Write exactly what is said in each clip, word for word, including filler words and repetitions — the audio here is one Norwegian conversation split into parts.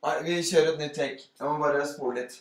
Nei, vi kjører et nytt take. Jeg må bare spole litt.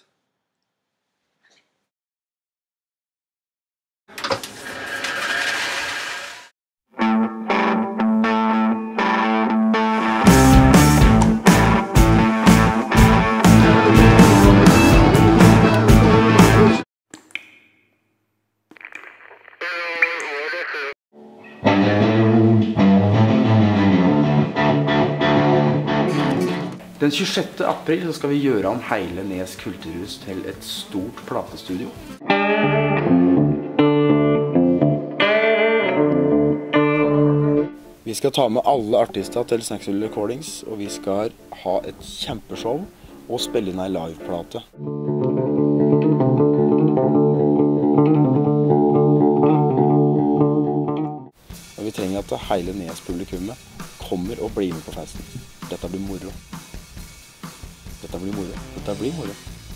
Den tjuesjette april så skal vi gjøre om hele Nes kulturhus til et stort platestudio. Vi skal ta med alle artister til Snacksville Recordings, og vi skal ha et kjempeshow og spille inn en liveplate. Og vi trenger at hele Nes publikummet kommer og blir med på festen. Dette blir moro. Dette blir moro. Dette blir moro.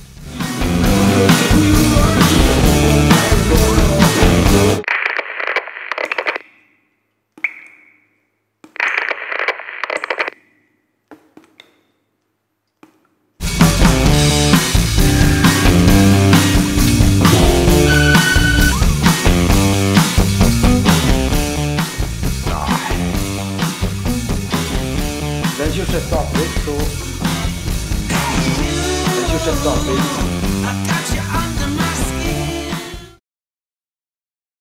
Den tjuesjette april så... Den tjuesjette april